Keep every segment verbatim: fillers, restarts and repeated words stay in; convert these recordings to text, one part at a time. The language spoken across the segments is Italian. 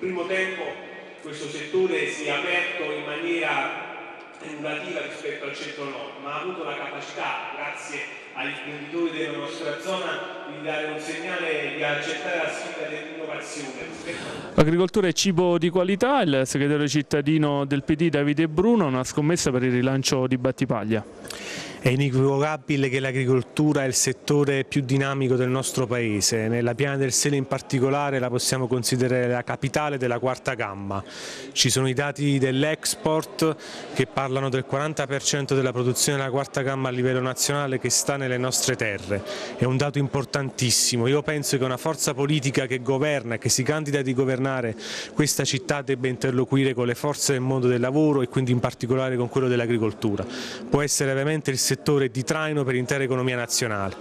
primo tempo questo settore si è aperto in maniera innovativa rispetto al centro-nord, ma ha avuto la capacità, grazie agli imprenditori della nostra zona, di dare un segnale di accettare la sfida dell'innovazione. Agricoltura e cibo di qualità, il segretario cittadino del P D Davide Bruno, una scommessa per il rilancio di Battipaglia. È inequivocabile che l'agricoltura è il settore più dinamico del nostro Paese. Nella Piana del Sele in particolare la possiamo considerare la capitale della quarta gamma. Ci sono i dati dell'export che parlano del quaranta per cento della produzione della quarta gamma a livello nazionale che sta nelle nostre terre. È un dato importantissimo. Io penso che una forza politica che governa e che si candida di governare questa città debba interloquire con le forze del mondo del lavoro e quindi in particolare con quello dell'agricoltura. Può essere veramente il settore di traino per l'intera economia nazionale.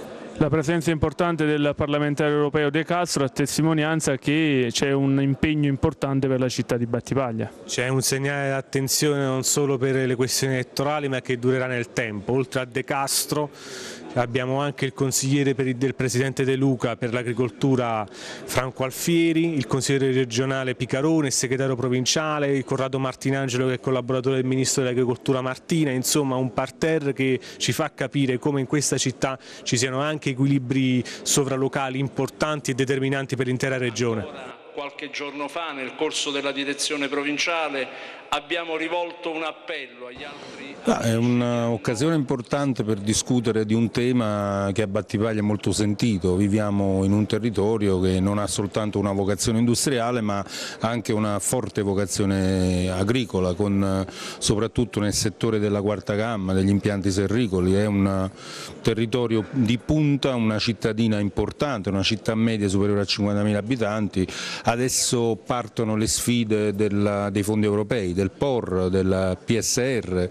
La presenza importante del parlamentare europeo De Castro a testimonianza che c'è un impegno importante per la città di Battipaglia. C'è un segnale d'attenzione non solo per le questioni elettorali ma che durerà nel tempo. Oltre a De Castro abbiamo anche il consigliere per il, del Presidente De Luca per l'agricoltura Franco Alfieri, il consigliere regionale Picarone, il segretario provinciale, il Corrado Martinangelo che è collaboratore del Ministro dell'Agricoltura Martina, insomma un parterre che ci fa capire come in questa città ci siano anche equilibri sovralocali importanti e determinanti per l'intera regione. Qualche giorno fa, nel corso della direzione provinciale, abbiamo rivolto un appello agli altri... Ah, è un'occasione importante per discutere di un tema che a Battipaglia è molto sentito. Viviamo in un territorio che non ha soltanto una vocazione industriale ma anche una forte vocazione agricola, con, soprattutto nel settore della quarta gamma, degli impianti serricoli. È un territorio di punta, una cittadina importante, una città media superiore a cinquantamila abitanti. Adesso partono le sfide del, dei fondi europei, del P O R, del P S R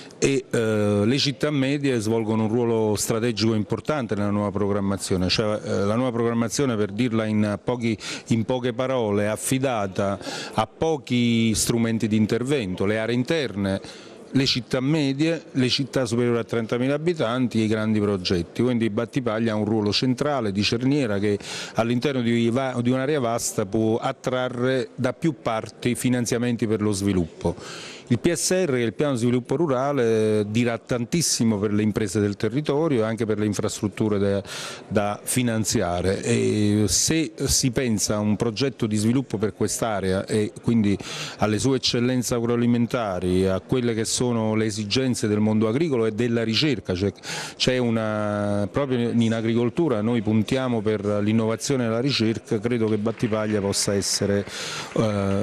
e eh, le città medie svolgono un ruolo strategico importante nella nuova programmazione, cioè, eh, la nuova programmazione, per dirla in, pochi, in poche parole, è affidata a pochi strumenti di intervento, le aree interne, le città medie, le città superiori a trentamila abitanti e i grandi progetti, quindi Battipaglia ha un ruolo centrale di cerniera che all'interno di un'area vasta può attrarre da più parti finanziamenti per lo sviluppo. Il P S R, che è il piano di sviluppo rurale, dirà tantissimo per le imprese del territorio e anche per le infrastrutture da, da finanziare, e se si pensa a un progetto di sviluppo per quest'area e quindi alle sue eccellenze agroalimentari, a quelle che sono le esigenze del mondo agricolo e della ricerca, cioè c'è una, proprio in agricoltura noi puntiamo per l'innovazione e la ricerca, credo che Battipaglia possa essere uh,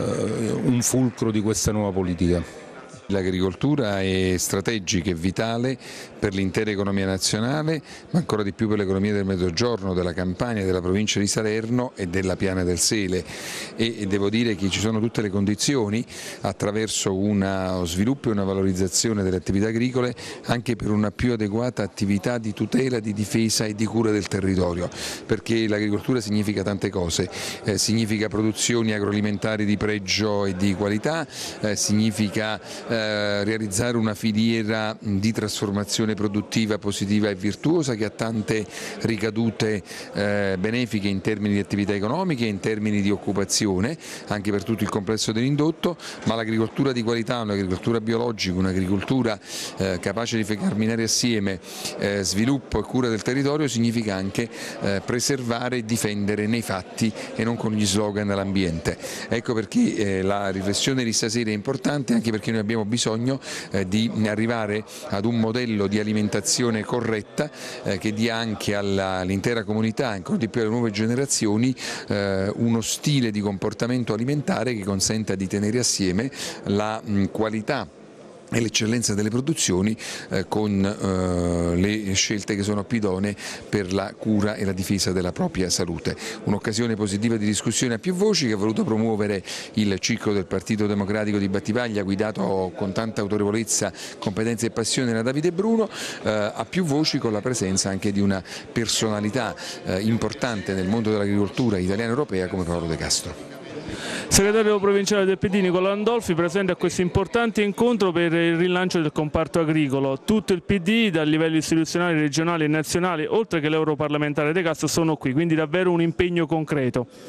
un fulcro di questa nuova politica. L'agricoltura è strategica e vitale per l'intera economia nazionale, ma ancora di più per l'economia del Mezzogiorno, della Campania, della provincia di Salerno e della Piana del Sele, e devo dire che ci sono tutte le condizioni attraverso uno sviluppo e una valorizzazione delle attività agricole anche per una più adeguata attività di tutela, di difesa e di cura del territorio, perché l'agricoltura significa tante cose, eh, significa produzioni agroalimentari di pregio e di qualità, eh, significa eh, realizzare una filiera di trasformazione produttiva positiva e virtuosa che ha tante ricadute eh, benefiche in termini di attività economiche, in termini di occupazione, anche per tutto il complesso dell'indotto, ma l'agricoltura di qualità, un'agricoltura biologica, un'agricoltura eh, capace di camminare assieme eh, sviluppo e cura del territorio significa anche eh, preservare e difendere nei fatti e non con gli slogan l'ambiente. Ecco perché eh, la riflessione di stasera è importante, anche perché noi abbiamo bisogno eh, di arrivare ad un modello di alimentazione corretta eh, che dia anche all'intera comunità, ancora di più alle nuove generazioni, eh, uno stile di comportamento alimentare che consenta di tenere assieme la mh, qualità e l'eccellenza delle produzioni eh, con eh, le scelte che sono più idonee per la cura e la difesa della propria salute. Un'occasione positiva di discussione a più voci che ha voluto promuovere il ciclo del Partito Democratico di Battipaglia, guidato con tanta autorevolezza, competenza e passione da Davide Bruno, eh, a più voci con la presenza anche di una personalità eh, importante nel mondo dell'agricoltura italiana e europea come Paolo De Castro. Segretario provinciale del P D Nicola Landolfi, presente a questo importante incontro per il rilancio del comparto agricolo. Tutto il P D, dal livello istituzionale, regionale e nazionale, oltre che l'europarlamentare De Castro, sono qui, quindi davvero un impegno concreto.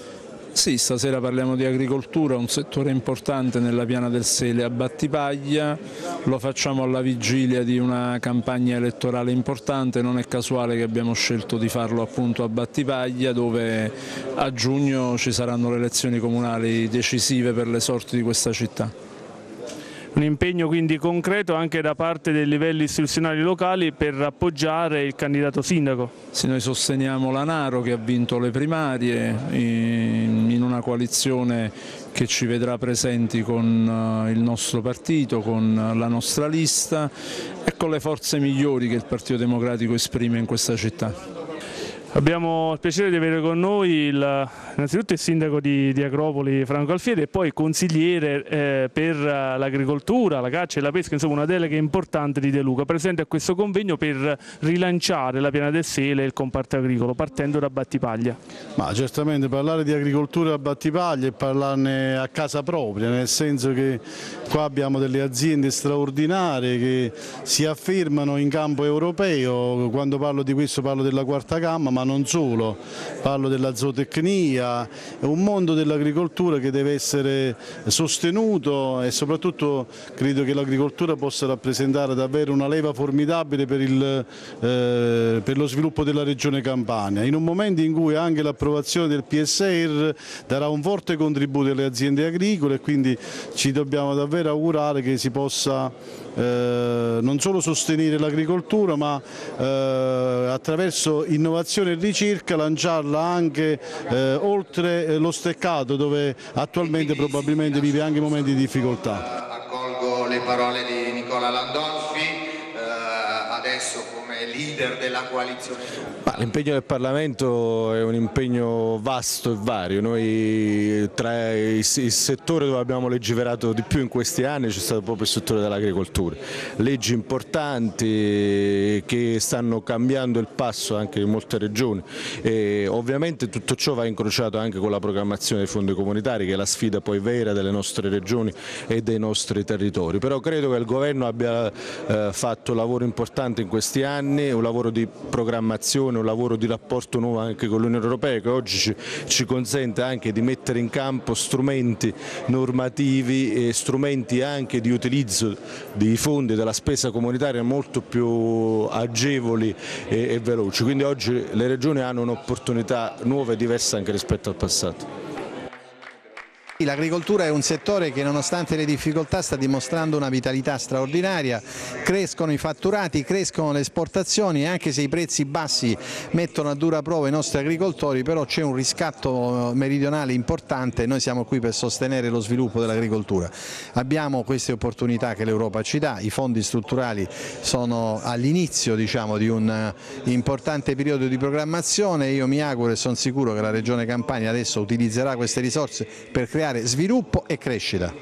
Sì, stasera parliamo di agricoltura, un settore importante nella Piana del Sele a Battipaglia, lo facciamo alla vigilia di una campagna elettorale importante, non è casuale che abbiamo scelto di farlo appunto a Battipaglia, dove a giugno ci saranno le elezioni comunali decisive per le sorti di questa città. Un impegno quindi concreto anche da parte dei livelli istituzionali locali per appoggiare il candidato sindaco. Sì, noi sosteniamo l'Anaro che ha vinto le primarie in una coalizione che ci vedrà presenti con il nostro partito, con la nostra lista e con le forze migliori che il Partito Democratico esprime in questa città. Abbiamo il piacere di avere con noi il, innanzitutto il sindaco di, di Agropoli, Franco Alfieri, e poi consigliere eh, per l'agricoltura, la caccia e la pesca, insomma una delega importante di De Luca, presente a questo convegno per rilanciare la Piana del Sele e il comparto agricolo, partendo da Battipaglia. Ma certamente parlare di agricoltura a Battipaglia e parlarne a casa propria, nel senso che qua abbiamo delle aziende straordinarie che si affermano in campo europeo. Quando parlo di questo parlo della quarta gamma, ma non solo, parlo della zootecnia, è un mondo dell'agricoltura che deve essere sostenuto e soprattutto credo che l'agricoltura possa rappresentare davvero una leva formidabile per, il, eh, per lo sviluppo della regione Campania, in un momento in cui anche l'approvazione del P S R darà un forte contributo alle aziende agricole e quindi ci dobbiamo davvero augurare che si possa eh, non solo sostenere l'agricoltura ma eh, attraverso innovazione e ricerca lanciarla anche eh, oltre lo steccato dove attualmente probabilmente vive anche momenti di difficoltà. Accolgo le parole di Nicola Landolfi, eh, adesso come leader della coalizione. L'impegno del Parlamento è un impegno vasto e vario. Noi tra il settore dove abbiamo legiferato di più in questi anni c'è stato proprio il settore dell'agricoltura. Leggi importanti che stanno cambiando il passo anche in molte regioni e ovviamente tutto ciò va incrociato anche con la programmazione dei fondi comunitari che è la sfida poi vera delle nostre regioni e dei nostri territori. Però credo che il Governo abbia eh, fatto un lavoro importante in questi anni, un lavoro di programmazione, un lavoro di rapporto nuovo anche con l'Unione Europea che oggi ci, ci consente anche di mettere in campo strumenti normativi e strumenti anche di utilizzo dei fondi della spesa comunitaria molto più agevoli e, e veloci. Quindi oggi le regioni hanno un'opportunità nuova e diversa anche rispetto al passato. L'agricoltura è un settore che nonostante le difficoltà sta dimostrando una vitalità straordinaria, crescono i fatturati, crescono le esportazioni e anche se i prezzi bassi mettono a dura prova i nostri agricoltori, però c'è un riscatto meridionale importante e noi siamo qui per sostenere lo sviluppo dell'agricoltura. Abbiamo queste opportunità che l'Europa ci dà, i fondi strutturali sono all'inizio diciamo, di un importante periodo di programmazione, io mi auguro e sono sicuro che la Regione Campania adesso utilizzerà queste risorse per creare sviluppo e crescita.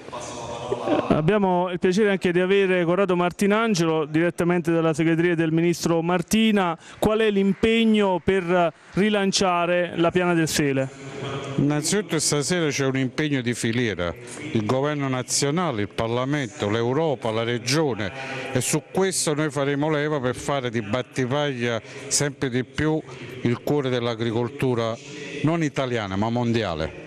Abbiamo il piacere anche di avere Corrado Martinangelo direttamente dalla segreteria del Ministro Martina. Qual è l'impegno per rilanciare la Piana del Sele? Innanzitutto stasera c'è un impegno di filiera, il Governo nazionale, il Parlamento, l'Europa, la Regione e su questo noi faremo leva per fare di Battipaglia sempre di più il cuore dell'agricoltura non italiana ma mondiale.